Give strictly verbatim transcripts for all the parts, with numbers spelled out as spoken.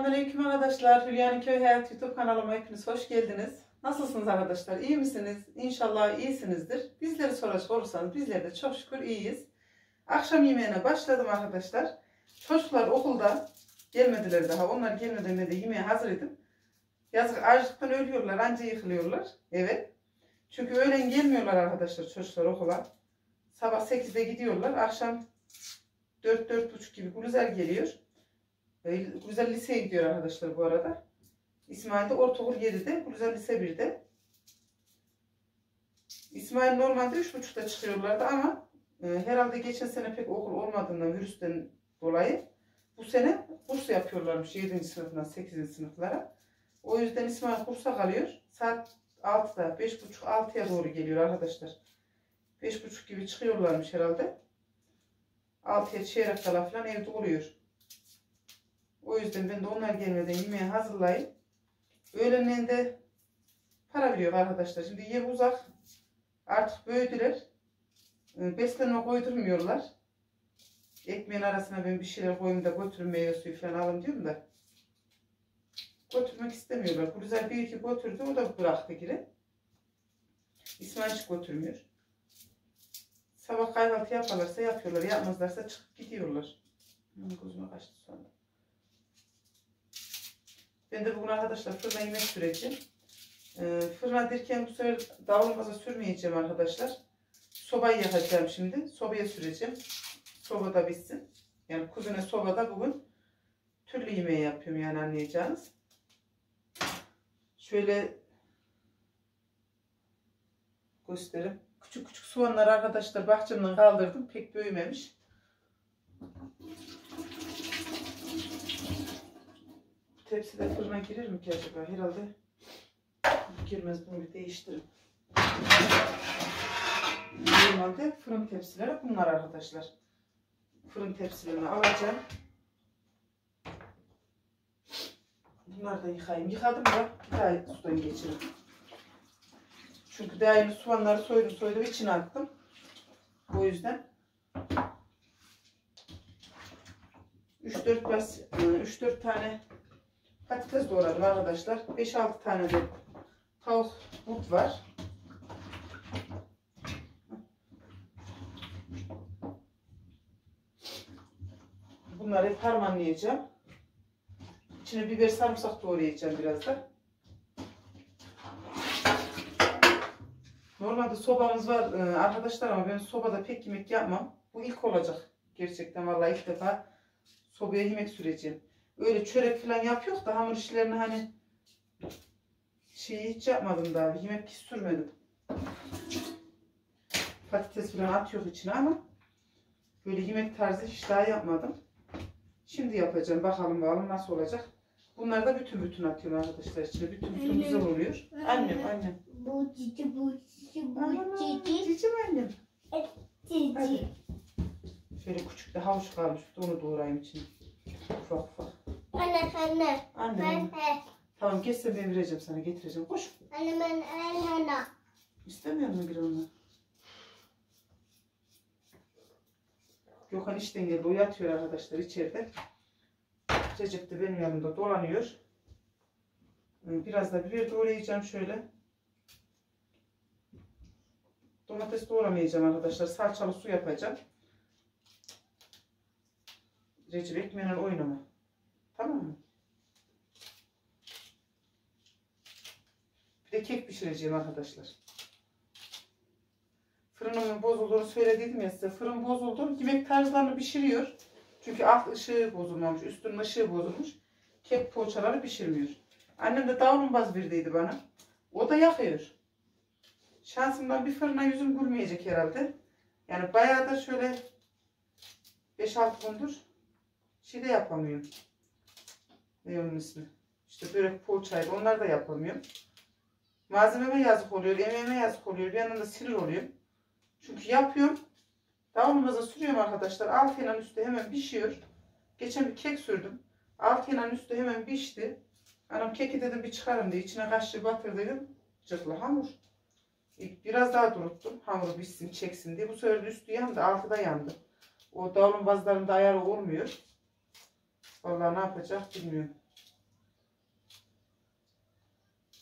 Selamünaleyküm arkadaşlar. Hülya'nın Köy Hayat YouTube kanalıma hepiniz hoş geldiniz. Nasılsınız arkadaşlar? İyi misiniz? İnşallah iyisinizdir. Bizleri soracak olursanız bizler de çok şükür iyiyiz. Akşam yemeğine başladım arkadaşlar. Çocuklar okulda gelmediler daha. Onlar gelmeden de yemeğe hazır edip yazık açlıktan ölüyorlar, anca yıkılıyorlar. Evet. Çünkü öğlen gelmiyorlar arkadaşlar çocuklar okula. Sabah sekizde gidiyorlar. Akşam dört dört buçuk gibi Gülüzer geliyor. Gülüzer liseye gidiyor arkadaşlar bu arada. İsmail de ortaokul yedide, Gülüzer lise birde. İsmail normalde üç buçukta çıkıyorlardı ama e, herhalde geçen sene pek okul olmadığından virüsten dolayı bu sene kurs yapıyorlarmış yedinci sınıfından sekizinci sınıflara. O yüzden İsmail kursa kalıyor. Saat altıda, beş buçuk altıya doğru geliyor arkadaşlar. beş buçuk gibi çıkıyorlarmış herhalde. altıya çeyrek kala falan evde oluyor. O yüzden ben de onlar gelmeden yemeği hazırlayıp öğlenleyin de para veriyor arkadaşlar. Şimdi yer uzak. Artık büyüdüler. Beslenme koydurmuyorlar. Ekmeğin arasına ben bir şeyler koyayım da götürün meyve suyu falan alın diyorum da. Götürmek istemiyorlar. Gülüzer bir iki götürdü. O da bıraktı geri. İsmail hiç götürmüyor. Sabah kahvaltı yaparlarsa yapıyorlar. Yapmazlarsa çıkıp gidiyorlar. Gözüme kaçtı sonra. Ben de bugün arkadaşlar fırına yemek süreceğim. Ee, fırına derken bu sefer davulmaza sürmeyeceğim arkadaşlar. Sobayı yakacağım şimdi. Sobaya süreceğim. Sobada bitsin. Yani kuzine sobada bugün türlü yemeği yapıyorum yani anlayacağınız. Şöyle göstereyim. Küçük küçük soğanları arkadaşlar bahçemden kaldırdım. Pek büyümemiş. Tepside fırına girer mi ki acaba? Herhalde girmez. Bunu bir değiştirin. Normalde fırın tepsileri bunlar arkadaşlar. Fırın tepsilerini alacağım. Bunları da yıkayayım. Yıkadım ya. Bir daha sudan geçireyim. Çünkü değerli soğanları soydum soydum içine attım. O yüzden üç dört bas üç dört tane patates doğradım arkadaşlar. beş altı tane de tavuk but var. Bunları hep harmanlayacağım. İçine biber sarımsak doğrayacağım biraz da. Normalde sobamız var arkadaşlar ama ben sobada pek yemek yapmam. Bu ilk olacak. Gerçekten vallahi ilk defa sobaya yemek süreceğim. Öyle çörek falan yapıyor da hamur işlerini hani şeyi hiç yapmadım daha. Yemek hiç sürmedim. Patates falan atıyor içine ama böyle yemek tarzı hiç daha yapmadım. Şimdi yapacağım. Bakalım bakalım nasıl olacak. Bunlar da bütün bütün atıyorum arkadaşlar içine. Bütün bütün güzel oluyor. Annem annem. Bu cici bu cici bu cici. Cicim annem. Cici. Hadi. Şöyle küçük de havuç kalmış. Onu doğrayayım içine. Ufak ufak. Anne anne. Anne. Ben Tamam geç sen ben vereceğim sana getireceğim. Koş. anne ben anne. İstemiyor musun bir onu? Gökhan işten geldi. O yatıyor arkadaşlar içeride. Recep de benim yanımda dolanıyor. Biraz da biber doğrayacağım şöyle. Domates doğramayacağım arkadaşlar. Salçalı su yapacağım. Recep ekmeğiyle oynama. Tamam mı? Bir de kek pişireceğim arkadaşlar. Fırınımın bozulduğunu söylediydim ya size. Fırın bozuldu. Yemek tarzlarını pişiriyor. Çünkü alt ışığı bozulmamış. Üstünün ışığı bozulmuş. Kek poğaçaları pişirmiyor. Annem de davlumbaz birdeydi bana. O da yakıyor. Şansımdan bir fırına yüzüm gülmeyecek herhalde. Yani bayağı da şöyle beş altı gündür şey de yapamıyorum. Ne onun ismi? İşte börek poğaçaydı. Onlar da yapamıyorum. Malzememe yazık oluyor. Emeğime yazık oluyor. Bir yandan da sinir oluyorum. Çünkü yapıyorum. Davulumuza sürüyorum arkadaşlar. Altıyla üstü hemen pişiyor. Geçen bir kek sürdüm. Altıyla üstü hemen pişti. Anam keki dedim bir çıkarım diye. İçine kaşığı batırdım. Cıklı hamur. Biraz daha duruttum. Hamuru pişsin çeksin diye. Bu sefer de üstü yandı. Altı da yandı. O davulumbazların da ayarı olmuyor. Vallahi ne yapacak bilmiyorum.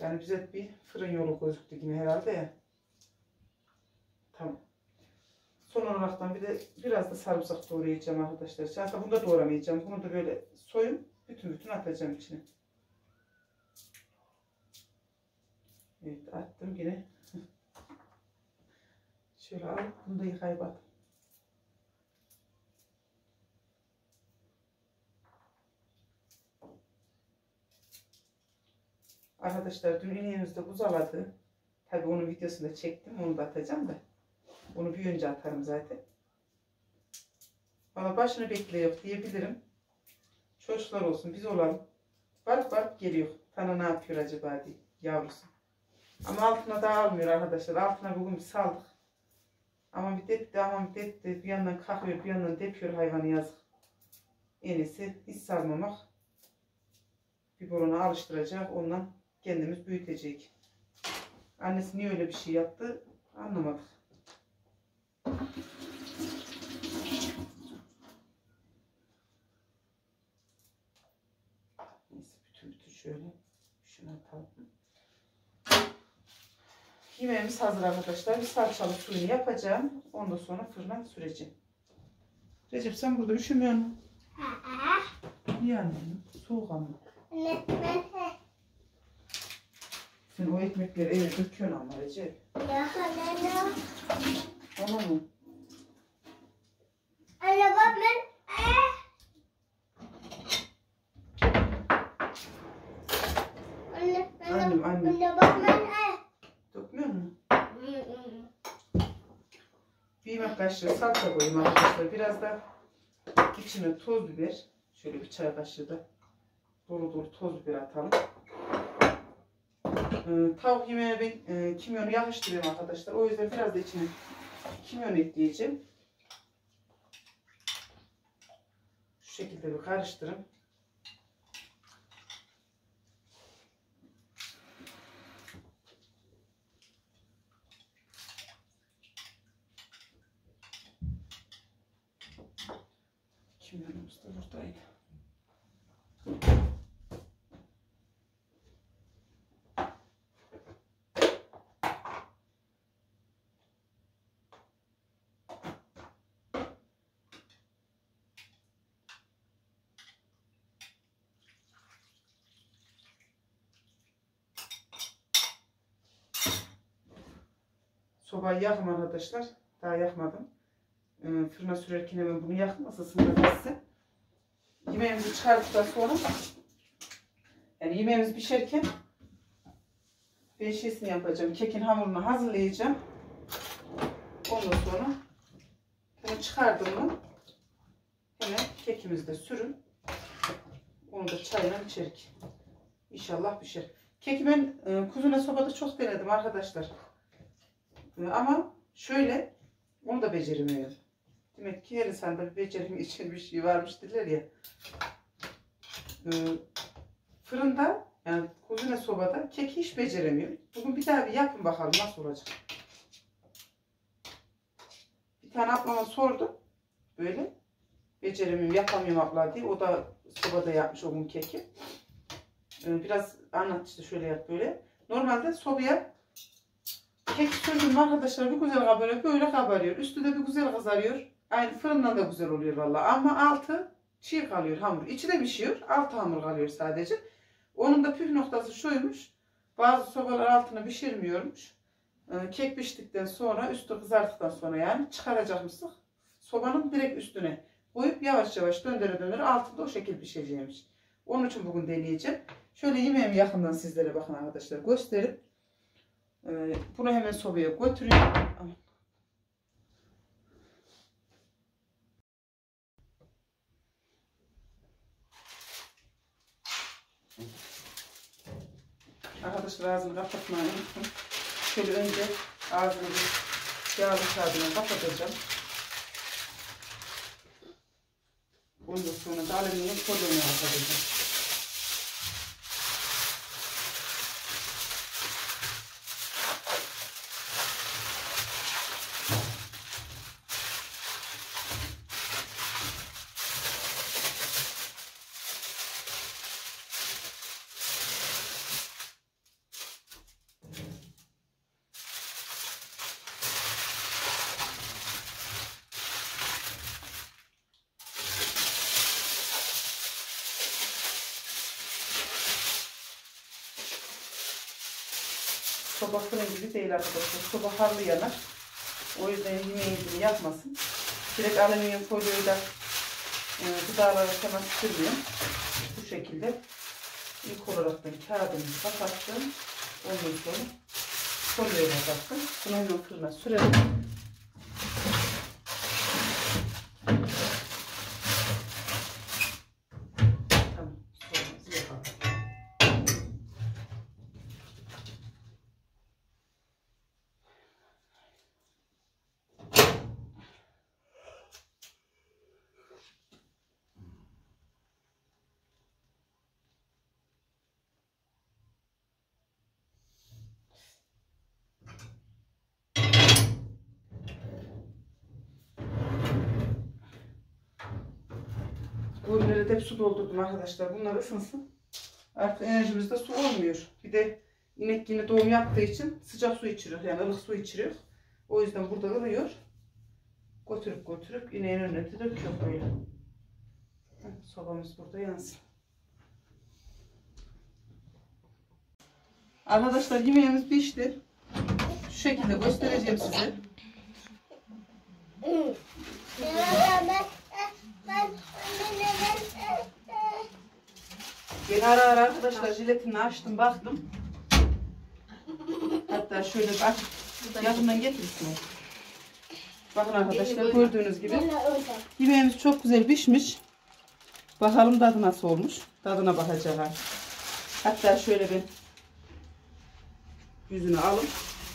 Yani bize bir fırın yolu gözüktü yine herhalde ya. Tamam. Son olaraktan bir de biraz da sarımsak doğrayacağım arkadaşlar. Aslında bunu da doğramayacağım. Bunu da böyle soyup bütün bütün atacağım içine. Evet, attım yine. Şöyle alıp bunu da yıkayıp at. Arkadaşlar dün ineğimiz de buzaladı. Tabii onun videosunu da çektim. Onu da atacağım da. Onu bir önce atarım zaten. Valla başını bekliyor diyebilirim. Çocuklar olsun, biz olalım. Bark bark geliyor. Sana ne yapıyor acaba diye yavrusu. Ama altına da almıyor arkadaşlar. Altına bugün bir saldık. Ama bir depti, ama bir depti. Bir yandan kalkıyor, bir yandan depiyor hayvanı, yazık. En iyisi hiç salmamak. Biberona alıştıracak. Ondan kendimiz büyütecek. Annesi niye öyle bir şey yaptı anlamadık. Neyse bütün bütün şöyle şuna atalım. Yemeğimiz hazır arkadaşlar. Bir salçalı suyunu yapacağım. Ondan sonra fırına süreceğim. Recep sen burada üşümüyor musun? Niye annem? Soğuk ama. Sen o ekmekleri eve döküyorsun ama Recep. Tamam mı? Anne bak ben. Anne, Annem, annem. anne bak ben. Dökmüyor musun? Bir yemek kaşığı salça koyayım arkadaşlar. Biraz da içine toz biber. Şöyle bir çay kaşığı da dolu dolu toz biber atalım. Ee, tavuk yemeğine ben e, kimyonu yakıştırıyorum arkadaşlar. O yüzden biraz da içine kimyon ekleyeceğim. Şu şekilde bir karıştırın. Kimyonumuz da buradaydı. Sobayı yakım arkadaşlar. Daha yakmadım. Ee, fırına sürerken hemen bunu yakın ısısını da bitsin. Yemeğimizi çıkardıktan sonra yani yemeğimiz pişerken ben şeysini yapacağım. Kekin hamurunu hazırlayacağım. Ondan sonra bunu çıkardım mı hemen kekimizi de sürün. Onu da çayla içerik. İnşallah pişer. Keki ben e, kuzine sobada çok denedim arkadaşlar. E, ama şöyle onu da beceremiyorum. Demek ki her insanda bir becerim için bir şey varmış derler ya. E, fırında yani kuzine sobada keki hiç beceremiyorum. Bugün bir daha bir yapın bakalım nasıl olacak. Bir tane ablama sordum. Böyle. Beceremiyorum, yapamıyorum abla diye. O da sobada yapmış o gün keki. Ee, biraz anlat işte şöyle yap böyle. Normalde sobaya kek sürdüm arkadaşlar bir güzel kabarıyor. Böyle kabarıyor. Üstü de bir güzel kızarıyor. Aynı fırından da güzel oluyor vallahi. Ama altı çiğ kalıyor hamur. İçi de pişiyor. Altı hamur kalıyor sadece. Onun da püf noktası şuymuş. Bazı sobalar altını pişirmiyormuş. Ee, kek piştikten sonra üstü kızarttıktan sonra yani çıkaracakmışız. Sobanın direkt üstüne koyup yavaş yavaş döndüre döndüre altında o şekil pişeceğimiş. Onun için bugün deneyeceğim. Şöyle yemeğimi yakından sizlere bakın arkadaşlar gösterip ee, bunu hemen sobaya götürüyorum. Arkadaşlar ağzını kapatmayı unuttum. Şöyle önce ağzını bir yağlı kağıdına kapatacağım. Ondan sonra da alüminyum folyoya kapatacağım. Soba fırın gibi değil arkadaşlar. Soba harlı yanar. O yüzden yemeğini yapmasın. Direkt alüminyum folyoyla e, gıdalara temas sürmüyorum. Bu şekilde ilk olarak ben kağıdımı kapattım. Ondan sonra folyoyla kapattım. Bunu hemen fırına sürelim. Tamam. Soğumuzu yapalım. Ürünlere de hep su doldurdum arkadaşlar. Bunlar ısınsın. Artık enerjimizde su olmuyor. Bir de inek yine doğum yaptığı için sıcak su içiriyor. Yani ılık su içiriyor. O yüzden burada ılıyor. Götürüp götürüp ineğin önüne de döküyor böyle. Sobamız burada yansın. Arkadaşlar yemeğimiz pişti. Şu şekilde göstereceğim size. Ben ara ara arkadaşlar jiletini açtım baktım. Hatta şöyle bir açıp yakından getirsin. Bakın arkadaşlar gördüğünüz gibi yemeğimiz çok güzel pişmiş. Bakalım tadı nasıl olmuş. Tadına bakacağız. Hatta şöyle bir yüzünü alıp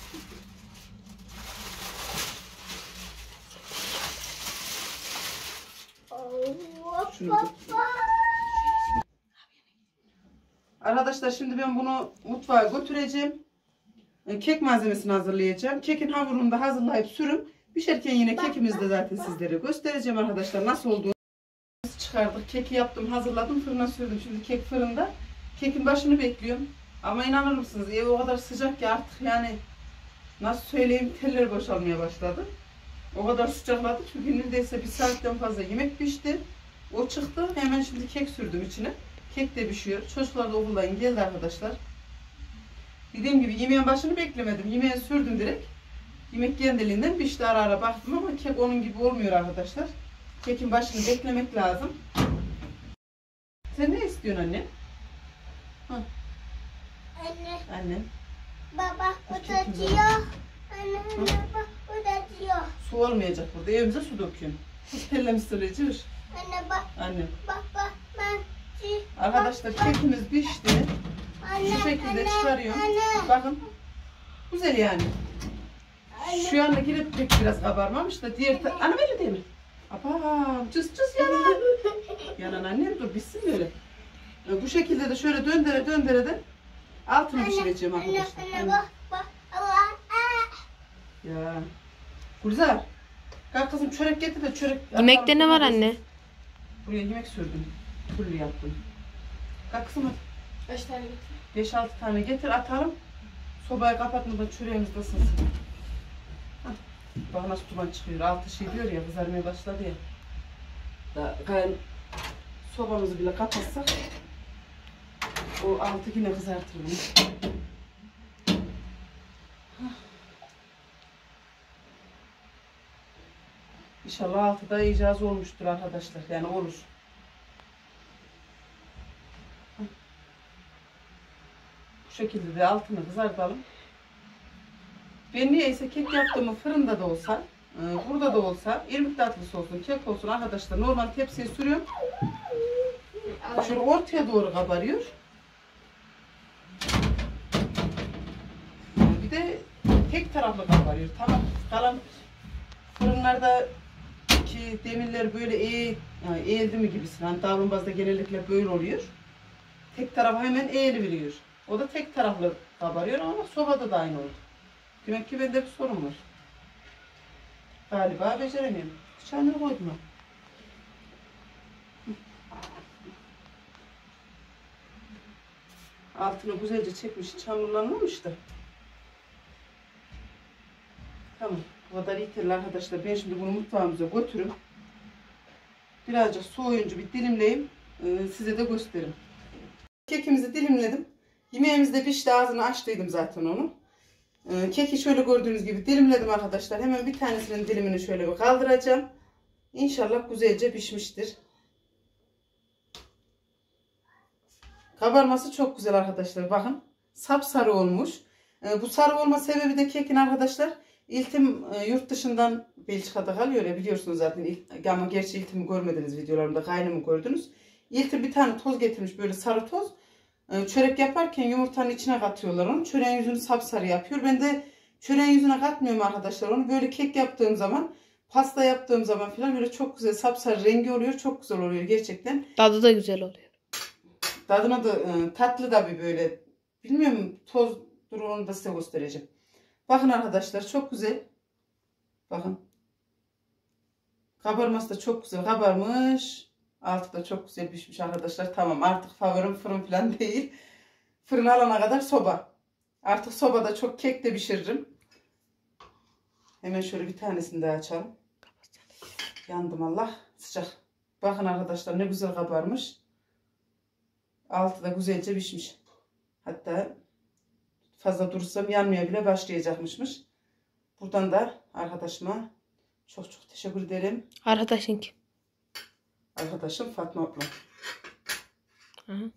şunu arkadaşlar şimdi ben bunu mutfağa götüreceğim. Kek malzemesini hazırlayacağım. Kekin hamurunu da hazırlayıp sürüm. Pişerken yine kekimizi de zaten sizlere göstereceğim arkadaşlar nasıl olduğunu. Çıkardık. Keki yaptım, hazırladım, fırına sürdüm. Şimdi kek fırında. Kekin başını bekliyorum. Ama inanır mısınız? Ev o kadar sıcak ki artık yani nasıl söyleyeyim teller boşalmaya başladı. O kadar sıcakladı çünkü neredeyse bir saatten fazla yemek pişti. O çıktı. Hemen şimdi kek sürdüm içine. Kek de pişiyor. Çocuklar da okuldan geldi arkadaşlar. Dediğim gibi yemeğin başını beklemedim. Yemeği sürdüm direkt. Yemek kendiliğinden pişti, ara ara baktım ama kek onun gibi olmuyor arkadaşlar. Kekin başını beklemek lazım. Sen ne istiyorsun anne? Hı. Anne. Anne. Baba uzatıyor. Anne anne baba uzatıyor. Su olmayacak burada. Evimize su döküyorsun. Tellemi sırayacağız. Anne bak. Anne. Baba ben. Arkadaşlar kekimiz pişti. Anne, Şu şekilde anne, çıkarıyorum. anne. Bakın. Güzel yani. Anne. Şu anda girip pek biraz kabarmamış da diğer ta... Anne öyle değil mi? Apam cız cız yanan. Yanan annem dur bitsin böyle. Bu şekilde de şöyle döndere döndere de altını pişireceğim arkadaşlar. Anne anne bak bak Allah. Ya. Gülzar. Kalk kızım çörek getir de çörek. Yemekte ne var anne? Buraya yemek sürdüm. Kulli yaptım. Kalk kızım hadi. Kaç tane getir? beş altı tane getir atalım. Sobayı kapatmadan çöreğimiz de ısınsın. Hah. Bak nasıl duman çıkıyor. Altı şey diyor ya kızarmaya başladı ya. Da gayrı sobamızı bile kapatsak o altı yine kızartır bunu. Hah. İnşallah altıda icaz olmuştur arkadaşlar. Yani olur. Bu şekilde de altını kızartalım. Ben niyeyse kek yaptığımı fırında da olsa, burada da olsa, irmik tatlısı olsun, kek olsun arkadaşlar. Normal tepsiye sürüyorum. Şöyle ortaya doğru kabarıyor. Bir de tek taraflı kabarıyor. Tamam. Kalan fırınlarda ki demirler böyle eğ, yani eğildi mi gibisin. Hani davlumbazda genellikle böyle oluyor. Tek tarafı hemen eğiliveriyor. O da tek taraflı kabarıyor ama sobada da aynı oldu. Demek ki bende bir sorun var. Galiba beceremiyorum. Bıçağını koydum. Altını güzelce çekmiş, çamurlanmamış da. Tamam, bu kadar yeterli arkadaşlar. Ben şimdi bunu mutfağımıza götürüp birazcık soğuyunca bir dilimleyeyim, size de göstereyim. Kekimizi dilimledim. Yemeğimiz de pişti, ağzını açtıydım zaten onu. Ee, keki şöyle gördüğünüz gibi dilimledim arkadaşlar. Hemen bir tanesinin dilimini şöyle bir kaldıracağım. İnşallah güzelce pişmiştir. Kabarması çok güzel arkadaşlar. Bakın sapsarı olmuş. Ee, bu sarı olma sebebi de kekin arkadaşlar. İltim e, yurt dışından Belçika'da kalıyor ya, biliyorsunuz zaten. İlt, ama gerçi iltimi görmediniz videolarımda. Kaynımı gördünüz. İltim bir tane toz getirmiş, böyle sarı toz. Ee, çörek yaparken yumurtanın içine katıyorlar onu. Çöreğin yüzünü sapsarı yapıyor. Ben de çöreğin yüzüne katmıyorum arkadaşlar onu. Böyle kek yaptığım zaman, pasta yaptığım zaman falan böyle çok güzel sapsarı rengi oluyor. Çok güzel oluyor gerçekten. Tadı da güzel oluyor. Tadına da e, tatlı da bir böyle. Bilmiyorum, toz durumunu da size göstereceğim. Bakın arkadaşlar çok güzel. Bakın. Kabarması da çok güzel kabarmış. Altı da çok güzel pişmiş arkadaşlar. Tamam, artık favorim fırın falan değil. Fırın alana kadar soba. Artık sobada çok kek de pişiririm. Hemen şöyle bir tanesini daha açalım. Yandım Allah. Sıcak. Bakın arkadaşlar ne güzel kabarmış. Altı da güzelce pişmiş. Hatta fazla durursam yanmaya bile başlayacakmışmış. Buradan da arkadaşıma çok çok teşekkür ederim. Arkadaşın kim? Arkadaşım Fatma abla. Hı hı.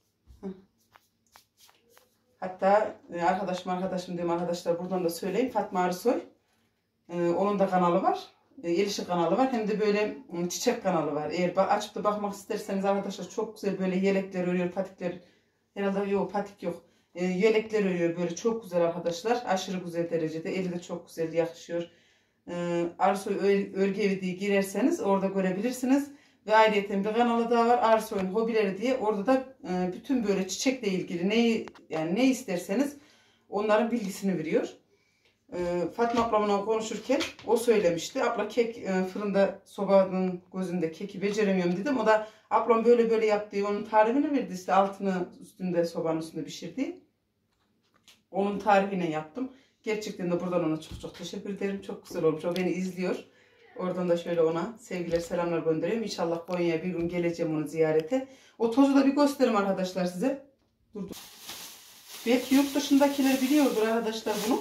Hatta e, arkadaşım arkadaşım diyeyim arkadaşlar, buradan da söyleyeyim. Fatma Arısoy. Ee, onun da kanalı var. E, El İşi kanalı var. Hem de böyle m, çiçek kanalı var. Eğer açıp da bakmak isterseniz arkadaşlar, çok güzel böyle yelekler örüyor, patikler. Herhalde yok, patik yok. E, yelekler örüyor böyle, çok güzel arkadaşlar. Aşırı güzel derecede. Eli de çok güzel yakışıyor. E, Arısoy Örgü Evi diye girerseniz orada görebilirsiniz. Ve ayrıca bir kanalı daha var, Arısoy'un Hobileri diye. Orada da e, bütün böyle çiçekle ilgili neyi, yani ne isterseniz onların bilgisini veriyor. E, Fatma ablamla konuşurken o söylemişti. Abla kek e, fırında sobanın gözünde keki beceremiyorum dedim. O da ablam böyle böyle yaptı. Onun tarifini verdi, işte altını üstünde, sobanın üstünde pişirdi. Onun tarifine yaptım. Gerçekten de buradan ona çok çok teşekkür ederim. Çok güzel olmuş. O beni izliyor. Oradan da şöyle ona sevgiler, selamlar gönderiyorum. İnşallah Konya'ya bir gün geleceğim onu ziyarete. O tozu da bir göstereyim arkadaşlar size. Dur dur. Belki yurt dışındakiler biliyordur arkadaşlar bunu.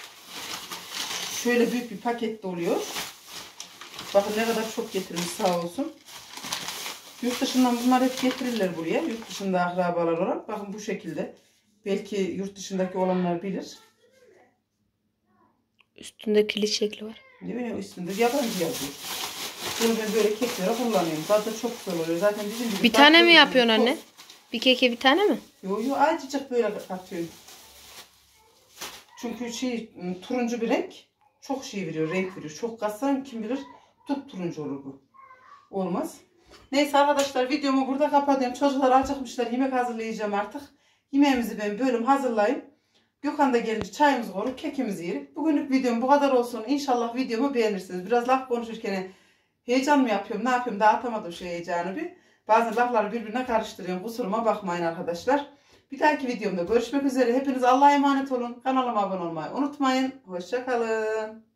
Şöyle büyük bir pakette oluyor. Bakın ne kadar çok getirmiş sağ olsun. Yurt dışından bunlar hep getirirler buraya. Yurt dışında akrabalar olarak. Bakın bu şekilde. Belki yurt dışındaki olanlar bilir. Üstünde kilit şekli var. Değil mi? Üstünde yabancı yazıyor. Bunu ben böyle keklere kullanıyorum. Tadı da çok güzel oluyor. Zaten bizim gibi. Bir tane mi tatlı yapıyorsun çok- anne? Bir keke bir tane mi? Yo yo, azıcık böyle katıyorum. Çünkü şey, turuncu bir renk çok şey veriyor, renk veriyor. Çok katsan kim bilir tut turuncu olur bu. Olmaz. Neyse arkadaşlar, videomu burada kapatıyorum. Çocuklar acıkmışlar, yemek hazırlayacağım artık. Yemeğimizi ben bölüm hazırlayayım. Gökhan da gelince çayımızı koyup kekimizi yiyip. Bugünlük videom bu kadar olsun. İnşallah videomu beğenirsiniz. Biraz laf konuşurken heyecan mı yapıyorum, ne yapıyorum, daha atamadım şu heyecanı bir. Bazen lafları birbirine karıştırıyorum. Kusuruma bakmayın arkadaşlar. Bir dahaki videomda görüşmek üzere. Hepiniz Allah'a emanet olun. Kanalıma abone olmayı unutmayın. Hoşça kalın.